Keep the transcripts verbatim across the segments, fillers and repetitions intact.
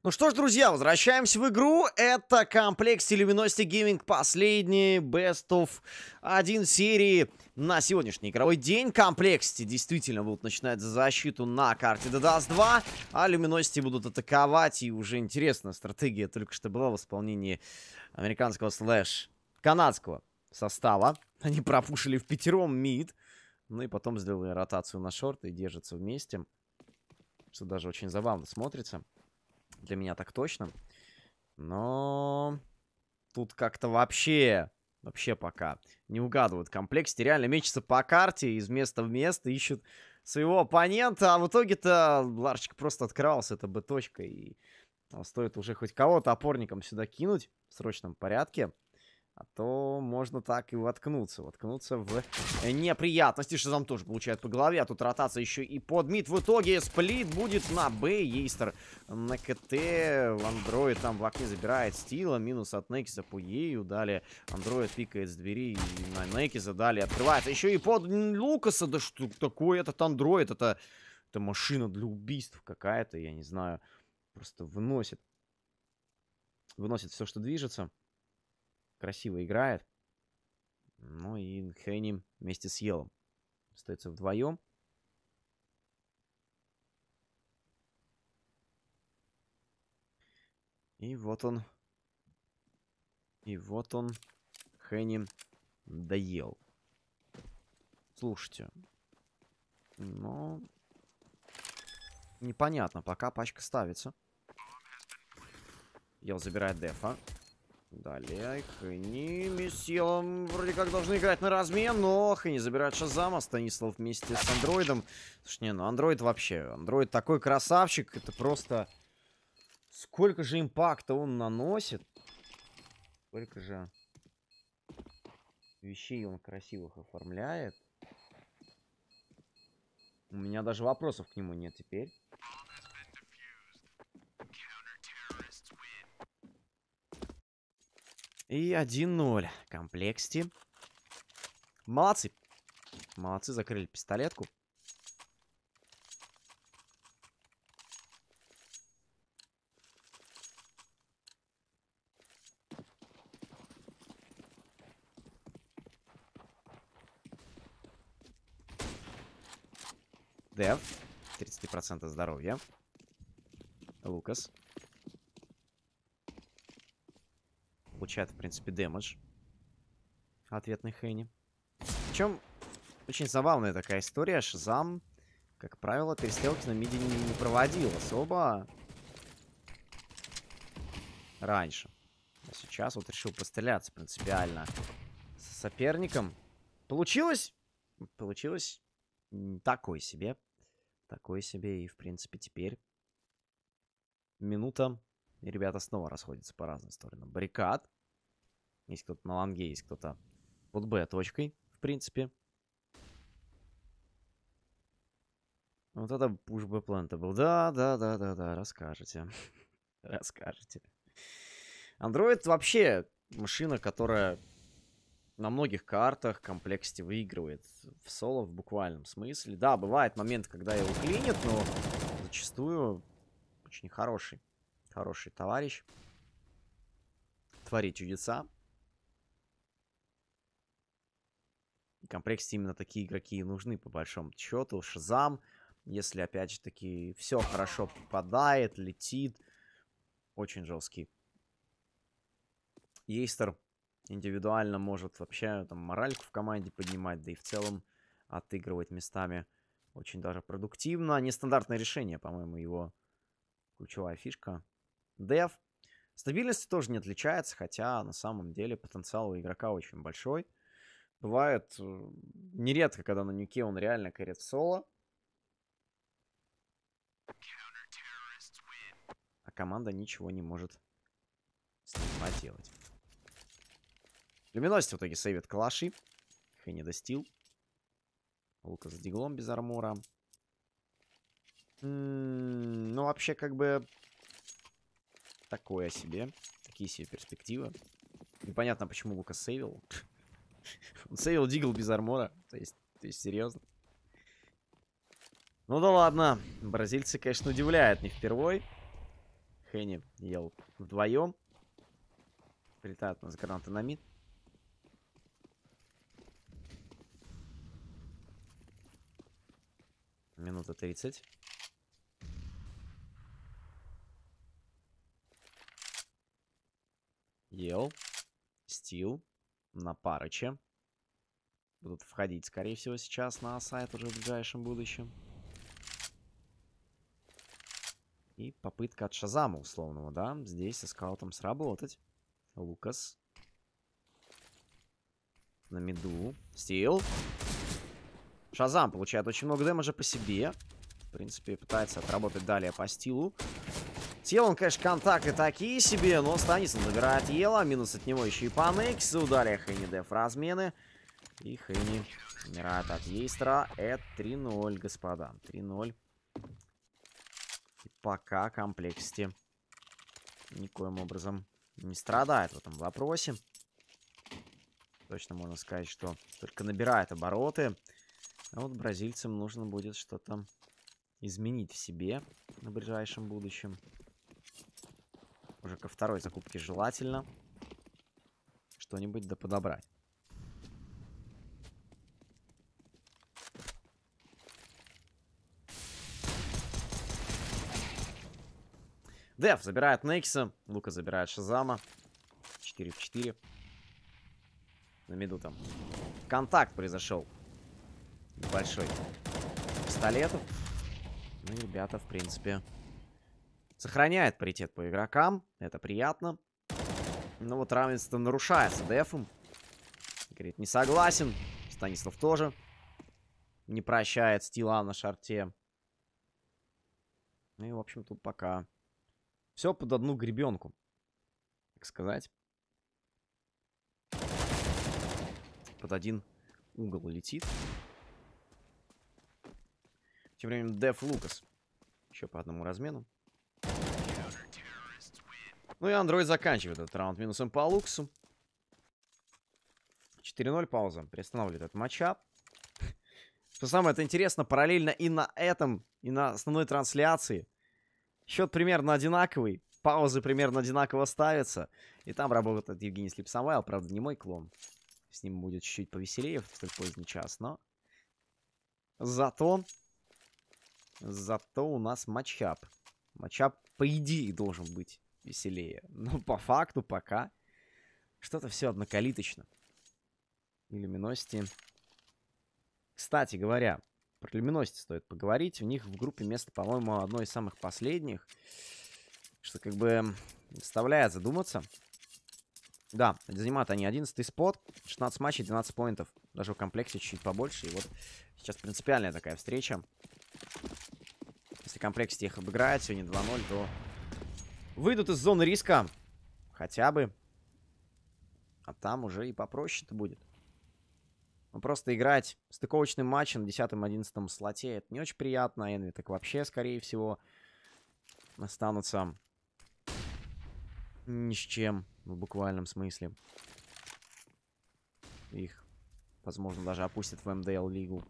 Ну что ж, друзья, возвращаемся в игру. Это комплекс Luminosity Gaming, последний Best of один серии на сегодняшний игровой день. Комплексити действительно будут начинать защиту на карте Dedas два, а Luminosity будут атаковать. И уже интересная стратегия только что была в исполнении американского слэш канадского состава. Они пропушили в пятером мид, ну и потом сделали ротацию на шорт и держатся вместе, что даже очень забавно смотрится. Для меня так точно. Но тут как-то вообще, вообще пока не угадывают комплексити. Реально мечется по карте, из места в место, ищут своего оппонента. А в итоге-то Ларчик просто открывался, это бы-точка. И стоит уже хоть кого-то опорником сюда кинуть в срочном порядке. А то можно так и воткнуться. Воткнуться в неприятности. Шазам тоже получает по голове. А тут ротация еще и под мид. В итоге сплит будет на Б. Ейстер на КТ. Андроид там в окне забирает стила. Минус от Некиза по Ею. Далее Андроид пикает с двери и на Некиза. Далее открывается еще и под Лукаса. Да что такое этот Андроид? Это, это машина для убийств какая-то. Я не знаю. Просто выносит. Выносит все, что движется. Красиво играет. Ну и Хенни вместе с Елом остается вдвоем. И вот он. И вот он. Хенни доел. Слушайте. Ну... Непонятно. Пока пачка ставится. Ел забирает дефа. Далее Хенни с Елом вроде как должны играть на размен, но Хенни забирает Шазама, Станислав вместе с Андроидом. Слушай, не, ну Андроид вообще, Андроид такой красавчик, это просто... Сколько же импакта он наносит. Сколько же вещей он красивых оформляет. У меня даже вопросов к нему нет теперь. И один ноль. Комплексити. Молодцы. Молодцы, закрыли пистолетку. Дев. тридцать процентов здоровья. Лукас. Получает, в принципе, дэмэдж. Ответный Хенни. Причем, очень забавная такая история. Шазам, как правило, перестрелки на миде не проводил особо раньше. А сейчас вот решил постреляться принципиально с соперником. Получилось? Получилось такой себе. Такой себе. И, в принципе, теперь минута. И ребята снова расходятся по разным сторонам. Баррикад. Есть кто-то на лонге, есть кто-то под Б точкой, в принципе. Вот это пуш Б плента был. Да, да, да, да, да, расскажете. Расскажете. Андроид вообще машина, которая на многих картах комплексити выигрывает в соло в буквальном смысле. Да, бывает момент, когда его клинит, но зачастую очень хороший. Хороший товарищ. Творит чудеса. И комплексити именно такие игроки и нужны, по большому счету. Шазам, если, опять же таки, все хорошо попадает, летит. Очень жесткий. Ейстер индивидуально может вообще там моральку в команде поднимать, да и в целом отыгрывать местами очень даже продуктивно. Нестандартное решение, по-моему, его ключевая фишка. Дев. Стабильность тоже не отличается, хотя на самом деле потенциал у игрока очень большой. Бывает нередко, когда на нюке он реально карит в соло. А команда ничего не может с ним поделать. Люминосити в итоге сейвит калаши. Хенни достил. Лукас с диглом без армора. М-м, ну, вообще, как бы... Такое себе. Такие себе перспективы. Непонятно, почему Лукас сейвил. Он сейвил дигл без армора. То есть, то есть, серьезно. Ну да ладно. Бразильцы, конечно, удивляют не впервой. Хенни ел вдвоем. Прилетают у нас гранаты на мид. Минута тридцать. Ел. Стил. На Парыче. Будут входить, скорее всего, сейчас на сайт уже в ближайшем будущем. И попытка от Шазама условного, да? Здесь со скаутом сработать. Лукас. На миду. Стил. Шазам получает очень много дэмэджа по себе. В принципе, пытается отработать далее по стилу. Тело, он, конечно, контакты такие себе, но Станислав набирает Ела. Минус от него еще и по Нексу. Далее Хенни Деф размены. И Хенни умирает от Ейстера. Это три ноль, господа. три ноль. И пока комплексити никоим образом не страдает в этом вопросе. Точно можно сказать, что только набирает обороты. А вот бразильцам нужно будет что-то изменить в себе на ближайшем будущем. Уже ко второй закупке желательно что-нибудь да подобрать. Деф забирает Некса. Лука забирает Шазама. четыре в четыре. На миду там контакт произошел. Большой пистолетов. Ну и ребята, в принципе, сохраняет паритет по игрокам. Это приятно. Но вот равенство нарушается Дефом. Говорит, не согласен. Станислав тоже не прощает стила на шарте. Ну и, в общем, тут пока все под одну гребенку, так сказать. Под один угол летит. Тем временем Деф Лукас. Еще по одному размену. Ну и Android заканчивает этот раунд минусом по Лукасу. четыре ноль пауза. Приостанавливает этот матчап. Что самое это интересно, параллельно и на этом, и на основной трансляции счет примерно одинаковый. Паузы примерно одинаково ставятся. И там работает Евгений Слипсамайл. Правда, не мой клон. С ним будет чуть-чуть повеселее в столь поздний час. Но зато... Зато у нас матчап. Матчап, по идее, должен быть веселее. Но по факту пока что-то все однокалиточно. И Люминосити. Кстати говоря, про Люминосити стоит поговорить. У них в группе место, по-моему, одно из самых последних. Что как бы заставляет задуматься. Да, занимают они одиннадцатый спот. шестнадцать матчей, двенадцать поинтов. Даже в комплекте чуть-чуть побольше. И вот сейчас принципиальная такая встреча. Если комплексити их обыграет сегодня два ноль, то выйдут из зоны риска. Хотя бы. А там уже и попроще-то будет. Ну, просто играть стыковочным матчем на десятом-одиннадцатом слоте, это не очень приятно. Энви так вообще, скорее всего, останутся ни с чем, в буквальном смысле. Их, возможно, даже опустят в эм дэ эл-лигу.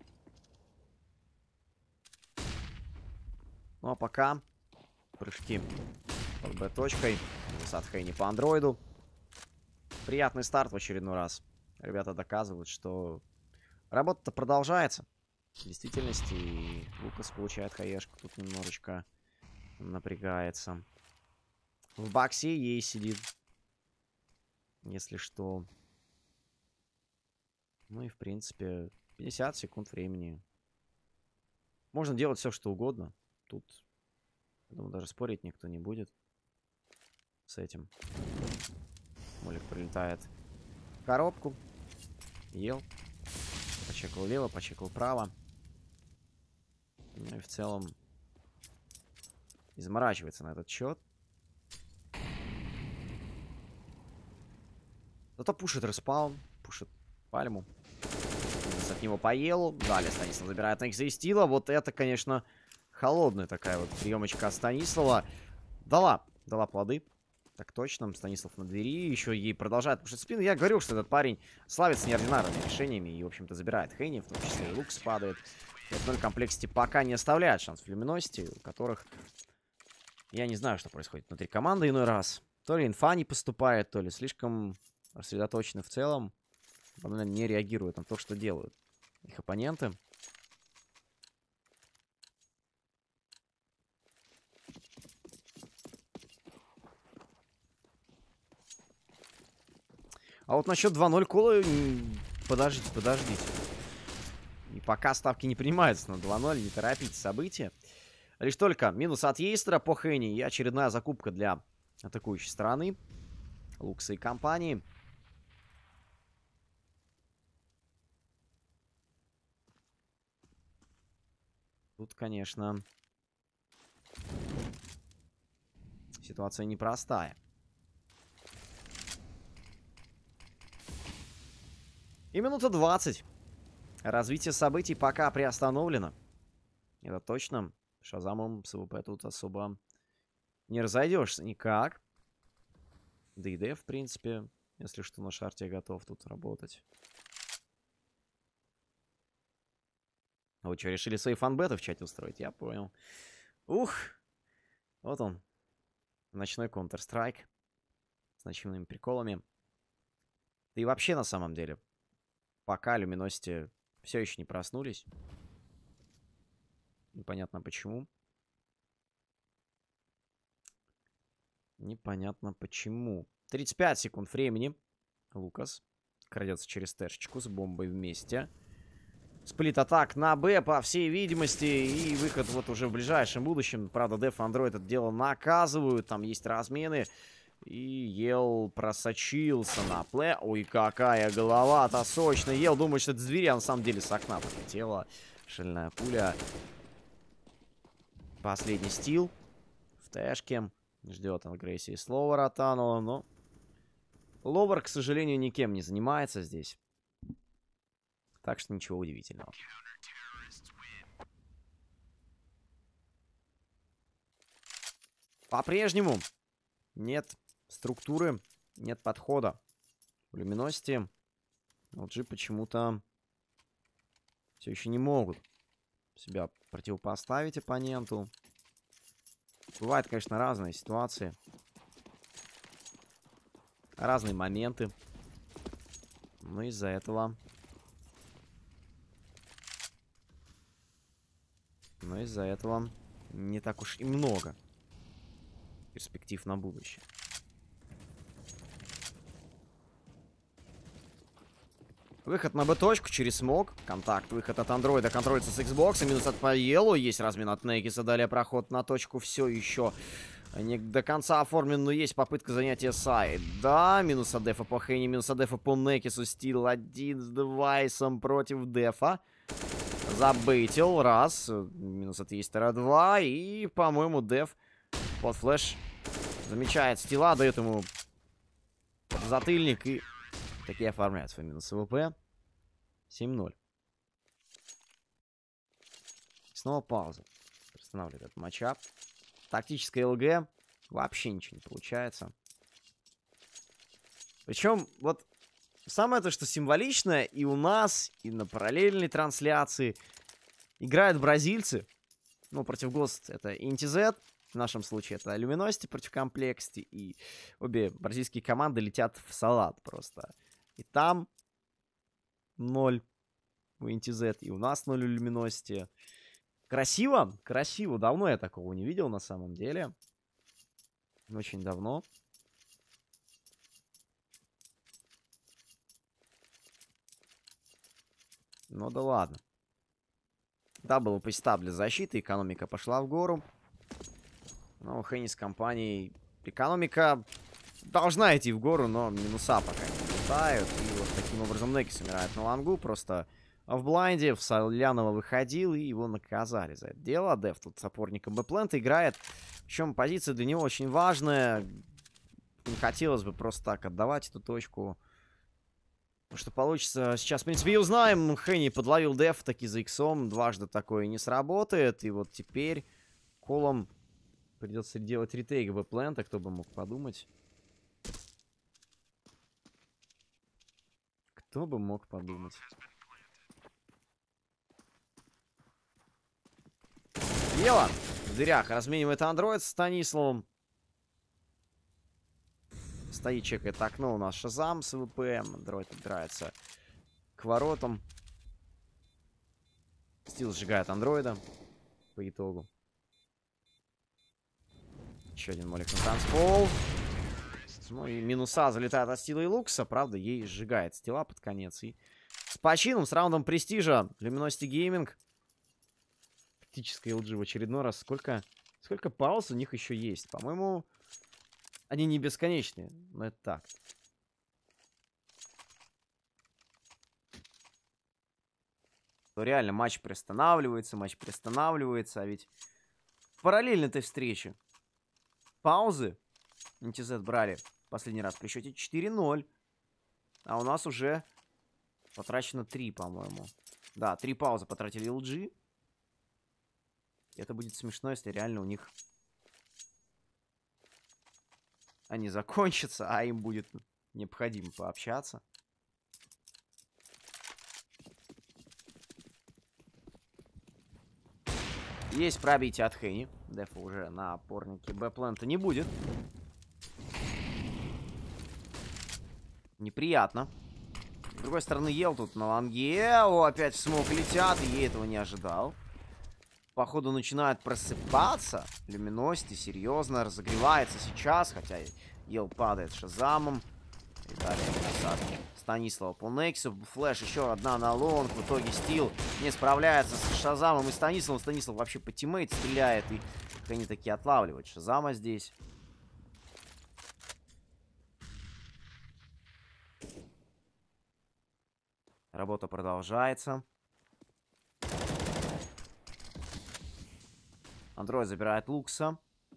Ну, а пока прыжки под Б-точкой. Высад Хейни по андроиду. Приятный старт в очередной раз. Ребята доказывают, что работа-то продолжается. В действительности, и Лукас получает хаешку. Тут немножечко напрягается. В боксе ей сидит. Если что. Ну и, в принципе, пятьдесят секунд времени. Можно делать все, что угодно. Тут, я думаю, даже спорить никто не будет с этим. Молик прилетает в коробку. Ел. Почекал лево, почекал право. Ну и в целом изморачивается на этот счет. Зато пушит респаун, пушит пальму. От него по елу. Далее Станислав забирает Некса и Стила. Вот это, конечно, холодная такая вот приемочка от Станислава. Дала, дала плоды. Так точно, Станислав на двери. Еще ей продолжает пушить спину. Я говорил, что этот парень славится неординарными решениями. И, в общем-то, забирает Хейни. В том числе и Лукас падает. пять ноль комплексити пока не оставляет шанс в Люминосити, у которых Я не знаю, что происходит внутри команды иной раз. То ли инфа не поступает, то ли слишком рассредоточены в целом. Банально не реагируют на то, что делают их оппоненты. А вот насчет два ноль кола... Подождите, подождите. И пока ставки не принимаются на два ноль, не торопите события. Лишь только минус от Ейстера по Хенни и очередная закупка для атакующей стороны. Лукса и компании. Тут, конечно, ситуация непростая. И минута двадцать. Развитие событий пока приостановлено. Это точно. Шазамом с АВП тут особо не разойдешься никак. Да и Дев, в принципе, если что, на шарте готов тут работать. А вы что, решили свои фанбеты в чате устроить? Я понял. Ух! Вот он. Ночной Counter-Strike. С ночными приколами. Да и вообще, на самом деле, пока Люминосити все еще не проснулись. Непонятно почему. Непонятно почему. тридцать пять секунд времени. Лукас крадется через тэшечку с бомбой вместе. Сплит-атак на Б, по всей видимости. И выход вот уже в ближайшем будущем. Правда, Деф и Андроид это дело наказывают. Там есть размены. И Ел просочился на плей. Ой, какая голова-то сочная. Ел думает, что это зверь, а на самом деле с окна полетела. Шальная пуля. Последний стил. В тэшке. Ждет агрессии с Ловера Танула, но... Ловер, к сожалению, никем не занимается здесь. Так что ничего удивительного. По-прежнему нет структуры, нет подхода. В Люминосити эл джи почему-то все еще не могут себя противопоставить оппоненту. Бывают, конечно, разные ситуации. Разные моменты. Но из-за этого... Но из-за этого не так уж и много перспектив на будущее. Выход на Б-точку через смог. Контакт. Выход от андроида контролится с Xbox. Минус от Паелу. Есть размен от Негиса. Далее проход на точку. Все еще не до конца оформлен, но есть попытка занятия сайт. Да, минус от Дефа по Хейни. Минус от Дефа по Некису. Стил один с девайсом против Дефа. Забейтил. Раз. Минус от Ейстера два. И, по-моему, Деф под флеш замечает Стила. Дает ему затыльник. И такие оформляют свой минус ВП. семь ноль. Снова пауза. Останавливает этот матчап. Тактическая ЛГ. Вообще ничего не получается. Причем, вот, самое то, что символичное, и у нас, и на параллельной трансляции играют бразильцы. Ну, против Ghost это Интизет. В нашем случае это Luminosity против Complexity. И обе бразильские команды летят в салат просто. И там ноль у Интизет, и у нас ноль у Luminosity. Красиво, красиво. Давно я такого не видел на самом деле. Очень давно. Ну да ладно. Да, был пейстап для защиты, экономика пошла в гору. Но у Хенни с компанией экономика должна идти в гору, но минуса пока не летают. И вот таким образом Некис умирает на лангу. Просто в блайнде в Солянова выходил, и его наказали за это дело. Дев тут с опорником Бэплента играет. Причем позиция для него очень важная. Не хотелось бы просто так отдавать эту точку. Что получится сейчас, в принципе, и узнаем. Хенни подловил Деф таки за иксом. Дважды такое не сработает. И вот теперь колом придется делать ретейк Бэплента. Кто бы мог подумать. Кто бы мог подумать. Дело. В дырях разменивает андроид с Станиславом. Стоит, чекает окно. У нас Шазам с ВПМ. Андроид подбирается к воротам. Стил сжигает андроида. По итогу. Еще один молик на танцпол. Ну и минуса залетает от Стила и Лукса. Правда, ей сжигает Стила под конец. И с почином, с раундом престижа. Luminosity Gaming. Тактическая эл джи в очередной раз. Сколько, сколько пауз у них еще есть? По-моему, они не бесконечные. Но это так. То реально матч приостанавливается, матч приостанавливается. А ведь в параллельно этой встрече паузы эн ти зет брали последний раз при счете четыре ноль. А у нас уже потрачено три, по-моему. Да, три паузы потратили эл джи. Это будет смешно, если реально у них они закончатся, а им будет необходимо пообщаться. Есть пробитие от Хенни. Дефа уже на опорнике. Б-плента не будет. Неприятно. С другой стороны, ел тут на лонге. О, опять в смог летят. И ей этого не ожидал. Походу начинает просыпаться. Люминости серьезно разогревается сейчас. Хотя ел падает шазамом. И далее назад. Станислава по Нексу. Флэш еще одна на лонг. В итоге Стил не справляется с Шазамом и Станиславом. Станислав вообще по тиммейт стреляет. И они такие отлавливают Шазама здесь. Работа продолжается. Андроид забирает Лукса.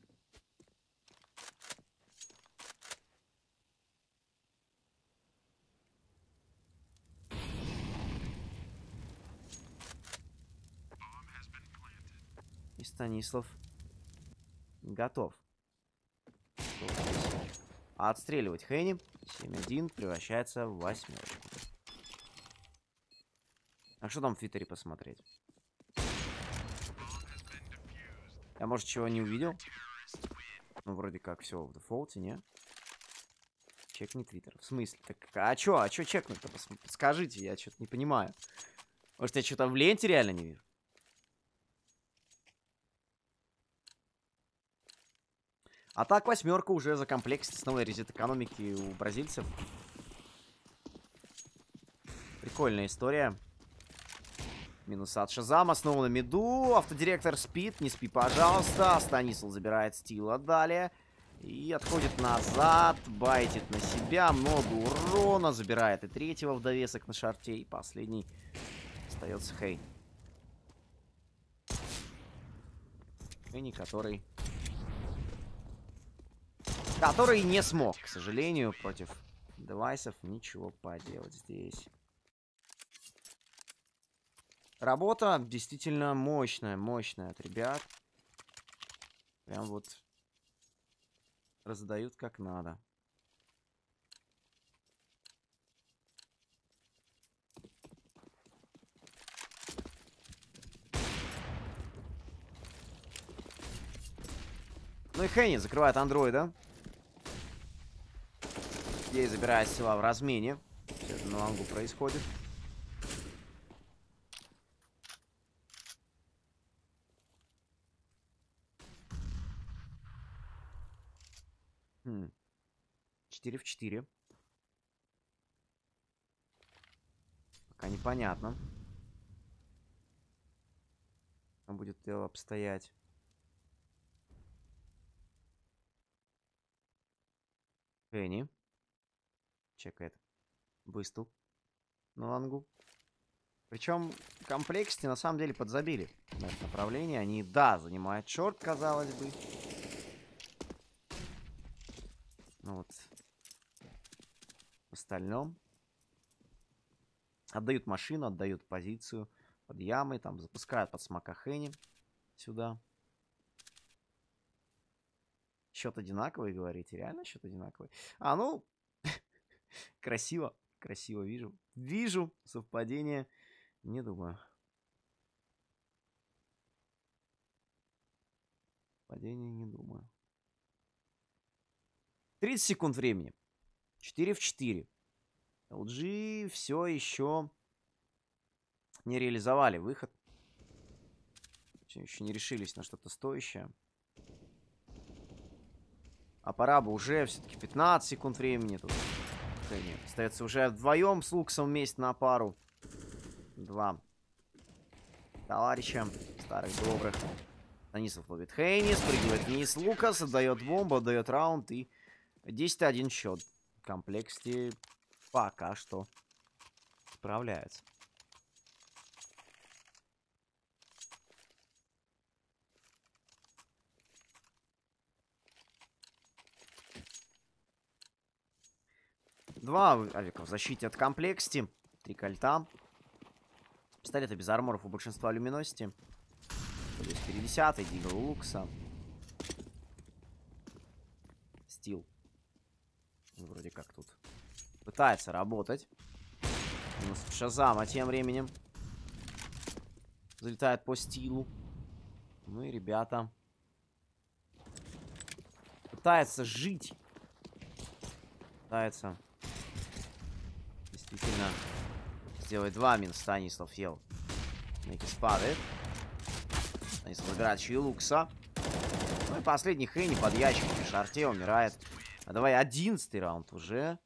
И Станислав готов. А отстреливать Хенни. семь один превращается в восьмерочку. А что там в Твиттере посмотреть? Я, может, чего не увидел? Ну, вроде как все в дефолте, не? Чекни Твиттер. В смысле? Так, а чё? А чё чекнуть-то? Скажите, я что-то не понимаю. Может, я что-то в ленте реально не вижу? А так, восьмерка уже за комплекс основной резет экономики у бразильцев. Прикольная история. Минус от Шазама. Снова на миду. Автодиректор спит. Не спи, пожалуйста. Станислав забирает Стила далее. И отходит назад. Байтит на себя. Много урона. Забирает и третьего в довесок на шарте. И последний остается Хейн. Хейни, который... Который не смог, к сожалению, против девайсов ничего поделать здесь. Работа действительно мощная, мощная от ребят. Прям вот раздают как надо. Ну и Хенни закрывает андроида. Здесь забирает сила в размене. Все это на лонгу происходит. Хм. четыре в четыре. Пока непонятно. Как будет дело обстоять. Хенни. Чекает выступ на лонгу. Причем в комплекте на самом деле подзабили на это направление. Они, да, занимают шорт, казалось бы. Ну вот. В остальном. Отдают машину, отдают позицию под ямой. Там запускают под смока Хенни сюда. Счет одинаковый, говорите? Реально счет одинаковый? А, ну... Красиво, красиво вижу. Вижу совпадение. Не думаю. Падение не думаю. тридцать секунд времени. четыре в четыре. эл джи все еще не реализовали выход. Все еще не решились на что-то стоящее. А пора бы уже. Все-таки пятнадцать секунд времени тут. Нет, остается уже вдвоем с Луксом вместе на пару. Два товарища старых добрых. Танисов ловит Хейни, спрыгивает вниз Лукас, отдает бомбу, отдает раунд и десять один счет. В комплекте пока что справляется. Два авика в защите от комплексти. Три кольта. Пистолеты без арморов у большинства люминосити. двести пятьдесят, Дигл у Лукса. Стил. Вроде как тут пытается работать. Минус Шазама тем временем залетает по стилу. Ну и ребята пытается жить. Пытается действительно сделать два минуса. Станислав ел. Некис падает. Станислав набирает еще и Лукса. Ну и последний Хейни под ящиком. В шарте умирает. А давай одиннадцатый раунд уже.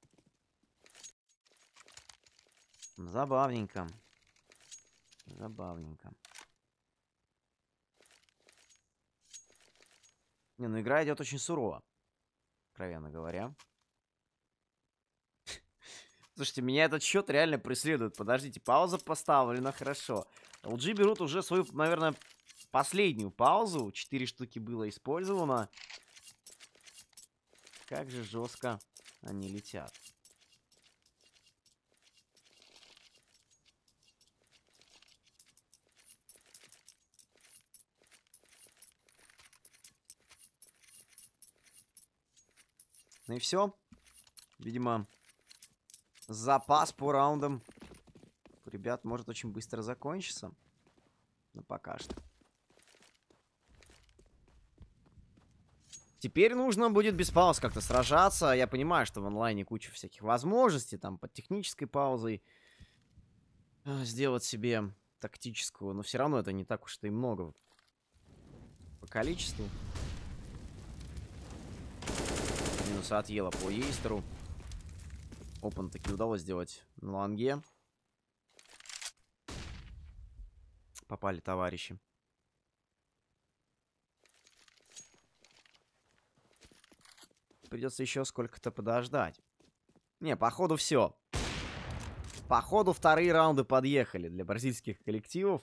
Забавненько. Забавненько. Не, ну игра идет очень сурово. Откровенно говоря. Слушайте, меня этот счет реально преследует. Подождите, пауза поставлена, хорошо. эл джи берут уже свою, наверное, последнюю паузу. Четыре штуки было использовано. Как же жестко они летят. Ну и все. Видимо, запас по раундам у ребят может очень быстро закончиться. Но пока что. Теперь нужно будет без пауз как-то сражаться. Я понимаю, что в онлайне куча всяких возможностей. Там под технической паузой сделать себе тактическую. Но все равно это не так уж и много по количеству. Минус от Ела по Ейстеру. Опен таки удалось сделать на лонге. Попали товарищи. Придется еще сколько-то подождать. Не, походу все. Походу вторые раунды подъехали для бразильских коллективов.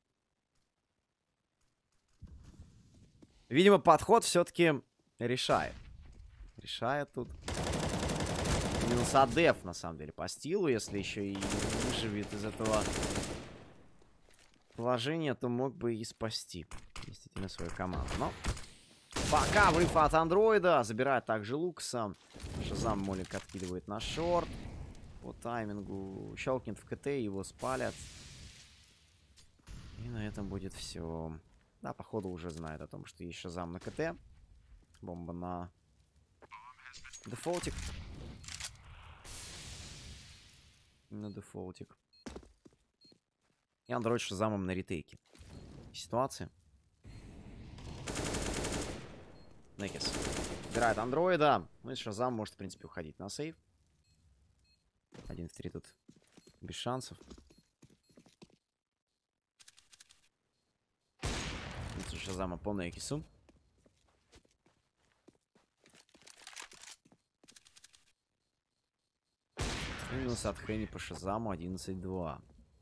Видимо, подход все-таки решает. Решает тут. Минус Адеф, на самом деле, по стилу. Если еще и выживет из этого положения, то мог бы и спасти действительно свою команду. Но пока врыв от андроида. Забирает также Лукса. Шазам Молик откидывает на шорт. По таймингу щелкнет в КТ, его спалят. И на этом будет все. Да, походу уже знает о том, что есть Шазам на КТ. Бомба на дефолтик. На дефолтик. И андроид с Шазамом на ретейке. Ситуация. Некис убирает андроида. Ну и Шазам может, в принципе, уходить на сейв. Один в три тут без шансов. Минус Шазама по Некису. И минус от Хейни по Шазаму одиннадцать два.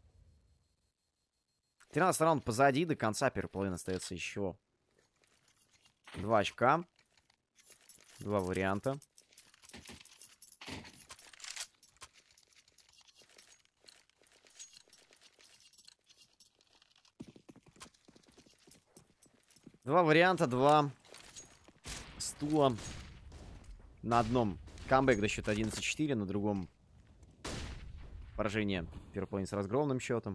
тринадцатый раунд позади. До конца первой половины остается еще два очка. Два варианта. Два варианта, два стула. На одном камбэк до счета одиннадцать четыре, на другом поражение первой половины с разгромным счетом.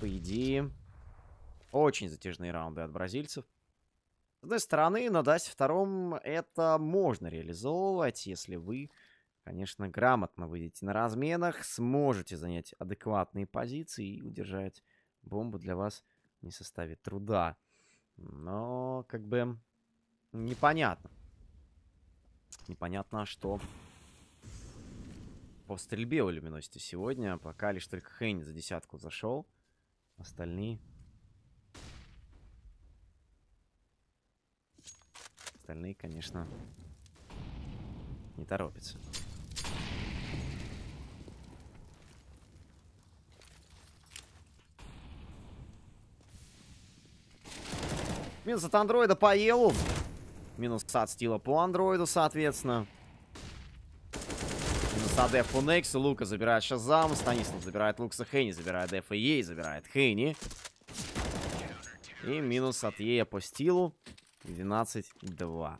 по идее, очень затяжные раунды от бразильцев. С одной стороны, на Дасе втором это можно реализовывать, если вы, конечно, грамотно выйдете на разменах, сможете занять адекватные позиции и удержать бомбу для вас не составит труда. Но, как бы, непонятно. Непонятно, что по стрельбе у Люминосити сегодня. Пока лишь только Хейни за десятку зашел. Остальные... Остальные, конечно, не торопятся. Минус от андроида по Елу. Минус от стила по андроиду, соответственно. Минус от деф по Нексу. Лука забирает Шазам. Станислав забирает Лукса. Хейни забирает деф и Ей забирает Хейни. И минус от Ея по стилу. двенадцать два.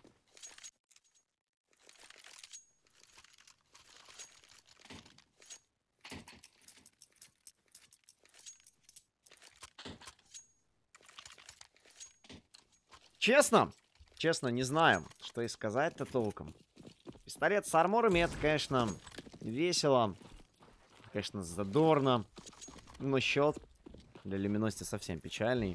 Честно, честно, не знаю, что и сказать-то толком. Пистолет с арморами, это, конечно, весело. Конечно, задорно. Но счет для Люминосити совсем печальный.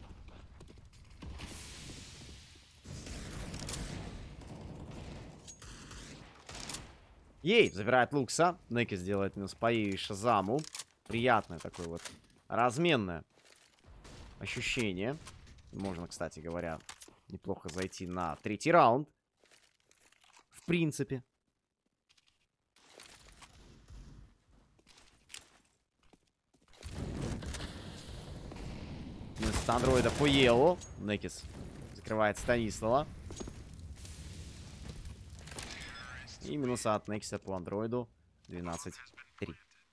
Ей забирает Лукса. Некис делает минус по Ей и Шазаму. Приятное такое вот разменное ощущение. Можно, кстати говоря, неплохо зайти на третий раунд. В принципе. Минус андроида по Елу. Некис закрывает Станислава. И минуса от Некса по андроиду. двенадцать три.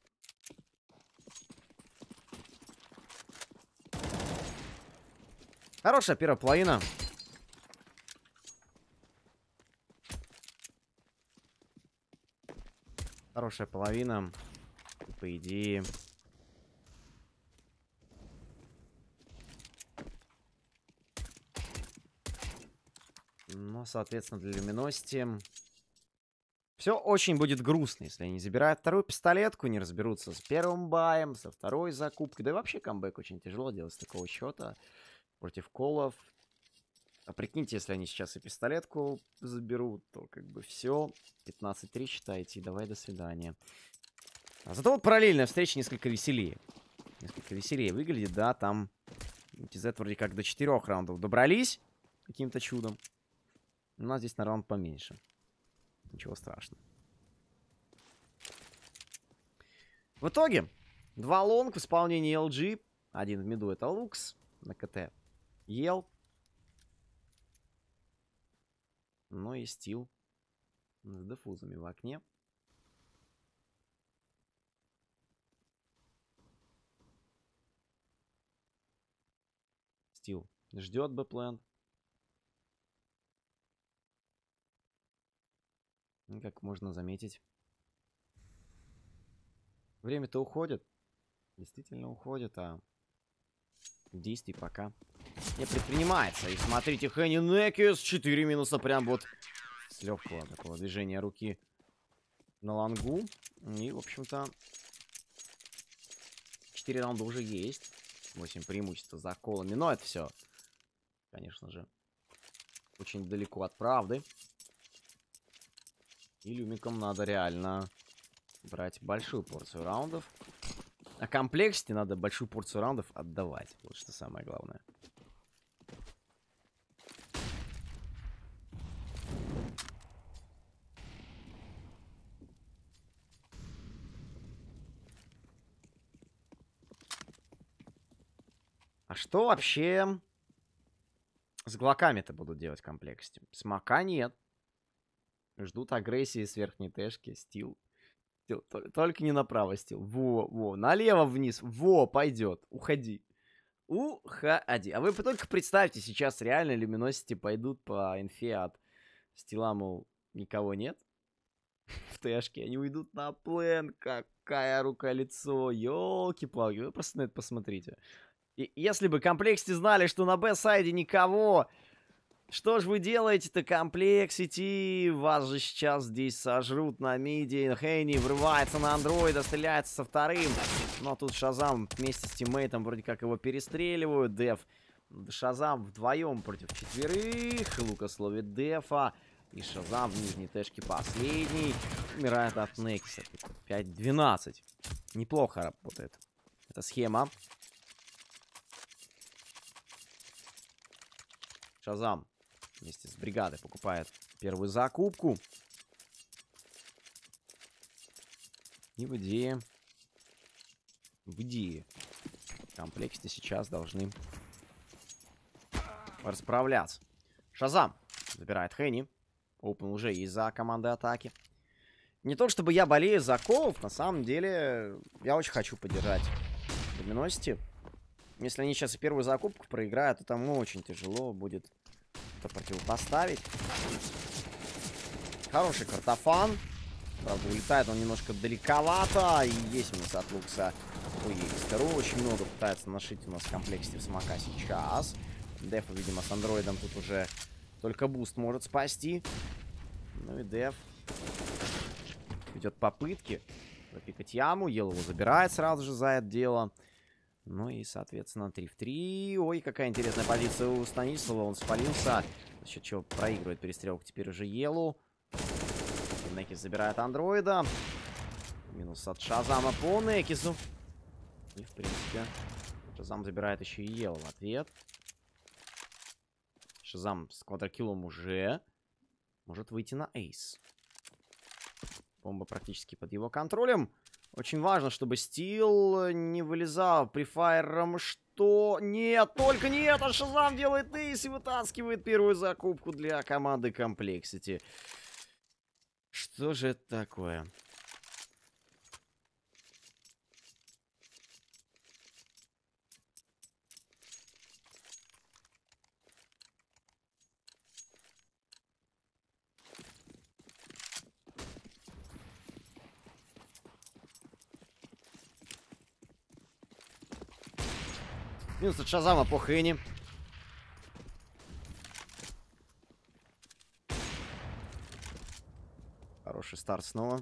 Хорошая первая половина. Хорошая половина. По идее. Ну, соответственно, для Люминосити все очень будет грустно, если они забирают вторую пистолетку, не разберутся с первым баем, со второй закупкой. Да и вообще камбэк очень тяжело делать с такого счета против колов. А прикиньте, если они сейчас и пистолетку заберут, то как бы все. пятнадцать три считайте, и давай до свидания. А зато вот параллельная встреча несколько веселее. Несколько веселее выглядит, да, там ти зет вроде как до четырех раундов добрались каким-то чудом. У нас здесь на раунд поменьше. Ничего страшного. В итоге, два лонг в исполнении эл джи. Один в миду это Лукс. На КТ Ел. Ну и Стил с дефузами в окне. Стил ждет Б-план. Как можно заметить, время-то уходит. Действительно уходит, а действий пока не предпринимается. И смотрите, Хенни Некис. четыре минуса прям вот с легкого такого движения руки на лонгу. И, в общем-то, четыре раунда уже есть. восемь преимуществ за колами. Но это все, конечно же, очень далеко от правды. И Люмикам надо реально брать большую порцию раундов. А комплексити надо большую порцию раундов отдавать. Вот что самое главное. А что вообще с глоками-то будут делать в комплекте? Смока нет. Ждут агрессии с верхней тэшки. Стил. Стил. Только не направо, Стил. Во, во. Налево вниз. Во, пойдет. Уходи. Уходи. А вы только представьте, сейчас реально Люминосити пойдут по инфе от Стила, мол, никого нет. Тэшки, они уйдут на плен. Какая рука-лицо. Ёлки-палки, вы просто на это посмотрите. И если бы Комплексити знали, что на Б-сайде никого... Что ж вы делаете-то, Комплексити? Вас же сейчас здесь сожрут на миде. Хейни врывается на андроида, стреляется со вторым. Но тут Шазам вместе с тиммейтом вроде как его перестреливают. Деф, Шазам вдвоем против четверых. Лукас ловит Дефа. И Шазам в нижней тэшке последний. Умирает от Некиса. пять двенадцать. Неплохо работает эта схема. Шазам вместе с бригадой покупает первую закупку. И в идее... В идее... Комплексити сейчас должны расправляться. Шазам забирает Хенни. Опен уже есть за командой атаки. Не то чтобы я болею за колов, на самом деле я очень хочу поддержать Luminosity. Если они сейчас и первую закупку проиграют, то там очень тяжело будет это противопоставить. Хороший картофан. Правда, улетает он немножко далековато. И есть минус от Лукса. Ой, Экстеру очень много пытается нашить у нас в комплекте в Смока сейчас. Дефа, видимо, с андроидом тут уже только буст может спасти. Ну и Деф ведет попытки пропикать яму. Ел его забирает сразу же за это дело. Ну и, соответственно, три в три. Ой, какая интересная позиция у Станислава. Он спалился. За счет чего проигрывает перестрелку теперь уже Елу. Некис забирает андроида. Минус от Шазама по Некису. И, в принципе, Шазам забирает еще и Елу в ответ. Шазам с квадрокиллом уже может выйти на эйс. Бомба практически под его контролем. Очень важно, чтобы Стил не вылезал префайром. Что? Нет, только нет! А Шазам делает эйс и вытаскивает первую закупку для команды Комплексити. Что же это такое? Минус от Шазама по Хэни. Хороший старт снова.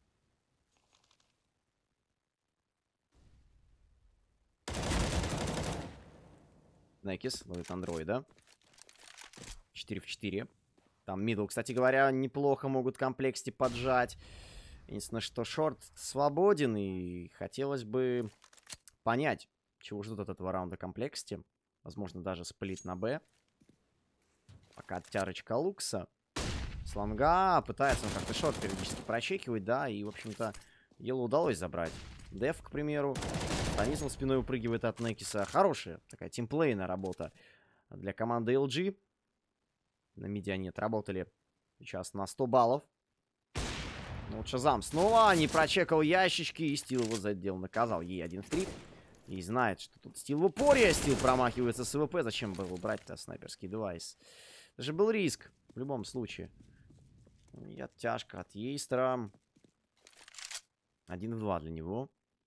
Некис ловит андроида. четыре в четыре. Там мидл, кстати говоря, неплохо могут Комплексити поджать. Единственное, что шорт свободен. И хотелось бы понять, чего ждут от этого раунда Комплексити. Возможно, даже сплит на Б. Пока тярочка Лукса. Слонга пытается он как-то шорт периодически прочекивать, да, и, в общем-то, Елу удалось забрать. Деф, к примеру. Станислав спиной упрыгивает от Некиса. Хорошая такая тимплейная работа для команды эл джи. На миде они отработали сейчас на сто баллов. Ну, вот Шазам снова не прочекал ящички, и Стил его за это дело наказал. Ей один в три. И знает, что тут Стил в упоре. Стил промахивается с ВП. Зачем было брать-то снайперский девайс? Это же был риск в любом случае. И оттяжка от Ейстера. один в два для него.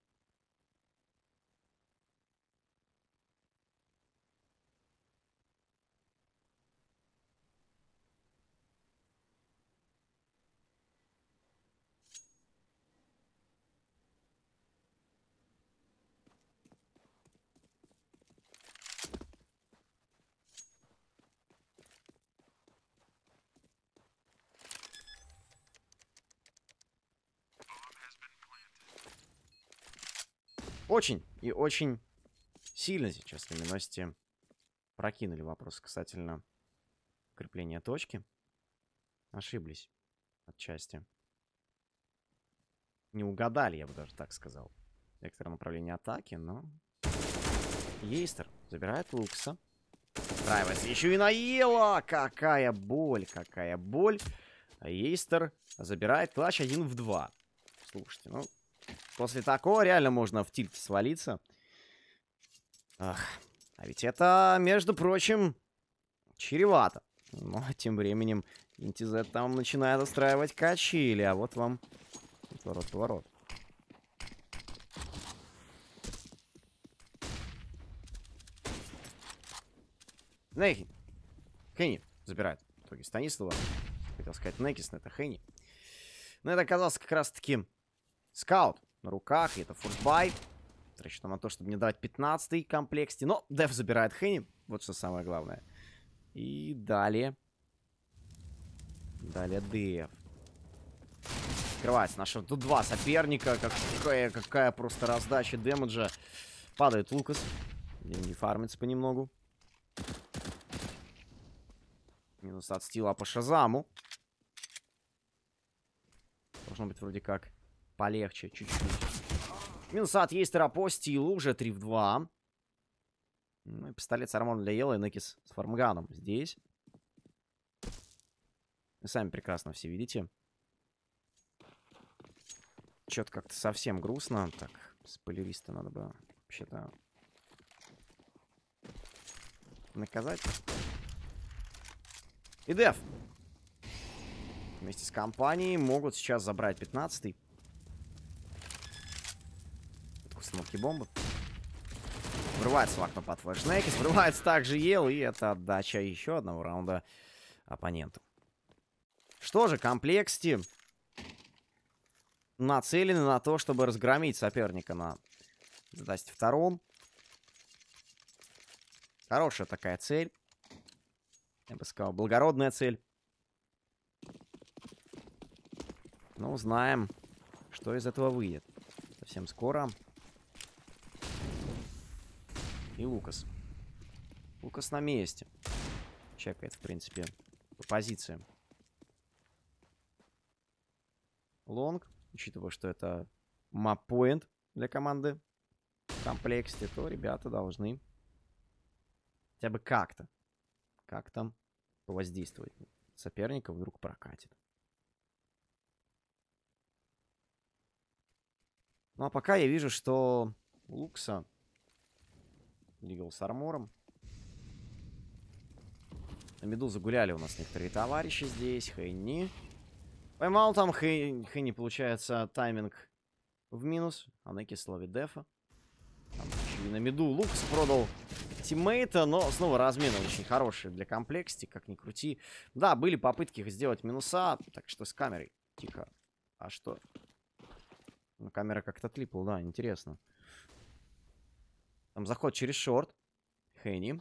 Очень и очень сильно сейчас Luminosity прокинули вопрос касательно крепления точки. Ошиблись отчасти. Не угадали, я бы даже так сказал. Вектор направления атаки, но... Ейстер забирает Лукса. Устраивается еще и на Ела! Какая боль, какая боль. А Ейстер забирает клатч один в два. Слушайте, ну... После такого реально можно в тильте свалиться. Ах, а ведь это, между прочим, чревато. Но тем временем Интизет там начинает устраивать качели. А вот вам Поворот, поворот. Нехи. Хенни забирает в итоге Станислава. Хотел сказать Некис, но это Хенни. Но это оказался как раз-таки скаут на руках. И это форсбай. Расчетом на то, чтобы не давать пятнадцатый комплекте. Но Деф забирает Хенни. Вот что самое главное. И далее. Далее Деф. Открывается наша. Тут два соперника. Какая, какая просто раздача дэмэджа. Падает Лукас. Деньги фармится понемногу. Минус от стила по Шазаму. Должно быть вроде как полегче чуть-чуть. Минус от Ейстера по стилу. Уже три в два. Ну и пистолет с армором для Ела и Некис с фармганом здесь. Вы сами прекрасно все видите. Чё-то как-то совсем грустно. Так, спойлериста надо бы вообще-то наказать. И Деф вместе с компанией могут сейчас забрать пятнадцатый. Установки бомбы. Врывается в окно под флэш Некис. Врывается также Ел. И это отдача еще одного раунда оппоненту. Что же, комплексти нацелены на то, чтобы разгромить соперника на двадцать втором. Хорошая такая цель. Я бы сказал, благородная цель. Но узнаем, что из этого выйдет. Совсем скоро. И Лукас. Лукас на месте. Чекает, в принципе, по позициям. Лонг. Учитывая, что это маппоинт для команды в комплекте, то ребята должны хотя бы как-то как-то повоздействовать. Соперника вдруг прокатит. Ну а пока я вижу, что у Лукса Лигал с армором. На миду загуляли у нас некоторые товарищи здесь. Хенни. Поймал там Хенни. Хенни, получается, тайминг в минус. А Некис ловит Дефа. Там еще и на миду Лукс продал тиммейта, но снова размены очень хорошие для комплекти, как ни крути. Да, были попытки сделать минуса, так что с камерой. Тихо. А что? Ну, камера как-то отлипла, да, интересно. Там заход через шорт. Хенни.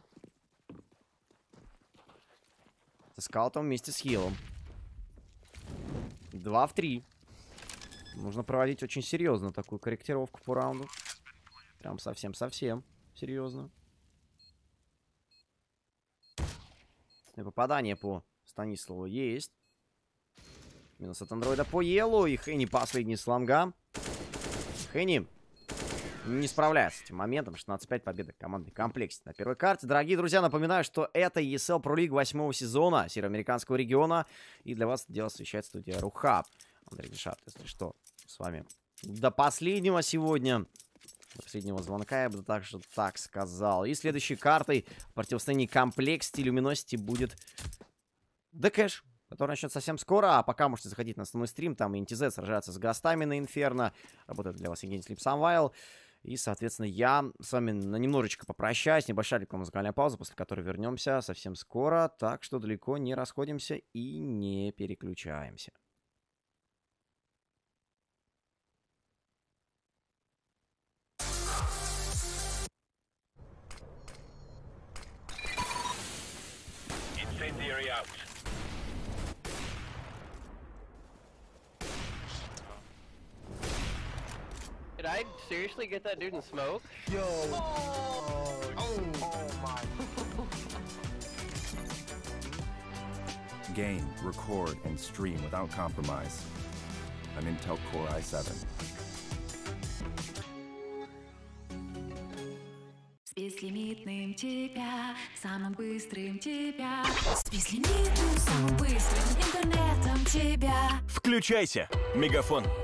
Со скаутом вместе с Елом. два в три. Нужно проводить очень серьезно такую корректировку по раунду. Прям совсем-совсем серьезно. И попадание по Станиславу есть. Минус от андроида по Елу. И Хенни последний с лонга. Хенни не справляется с этим моментом. шестнадцать пять победа команды комплекте на первой карте. Дорогие друзья, напоминаю, что это и эс эл Pro League восьмого сезона североамериканского региона. И для вас это дело освещает студия Рухаб. Андрей Дешат, если что, с вами до последнего сегодня. До последнего звонка я бы также так сказал. И следующей картой в противостоянии комплекте Luminosity будет ДКэш, который начнет совсем скоро. А пока можете заходить на основной стрим. Там и эн ти зет сражается с гостами на Инферно. Работает для вас Евгений Слип Самвайл. И, соответственно, я с вами на немножечко попрощаюсь. Небольшая рекламно-музыкальная пауза, после которой вернемся совсем скоро. Так что далеко не расходимся и не переключаемся. Did I seriously get that dude in smoke? Yo! Oh, oh, oh my. Game, record, and stream without compromise. An Intel Core i seven. С безлимитным тебя, самым быстрым тебя. С безлимитным, самым быстрым интернетом тебя. Включайся, Мегафон.